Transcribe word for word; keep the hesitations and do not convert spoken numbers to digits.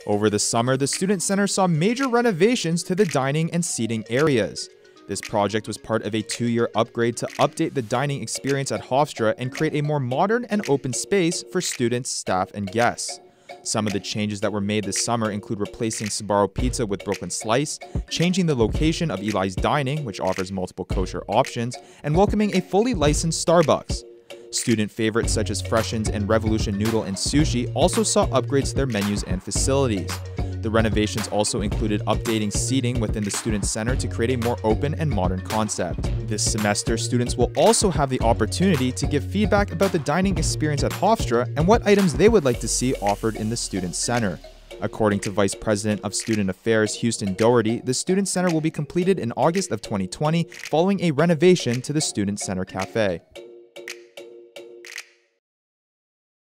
Over the summer, the Student Center saw major renovations to the dining and seating areas. This project was part of a two-year upgrade to update the dining experience at Hofstra and create a more modern and open space for students, staff, and guests. Some of the changes that were made this summer include replacing Sbarro Pizza with Brooklyn Slice, changing the location of Eli's Dining, which offers multiple kosher options, and welcoming a fully licensed Starbucks. Student favorites such as Freshens and Revolution Noodle and Sushi also saw upgrades to their menus and facilities. The renovations also included updating seating within the Student Center to create a more open and modern concept. This semester, students will also have the opportunity to give feedback about the dining experience at Hofstra and what items they would like to see offered in the Student Center. According to Vice President of Student Affairs Houston Doherty, the Student Center will be completed in August of twenty twenty following a renovation to the Student Center Cafe.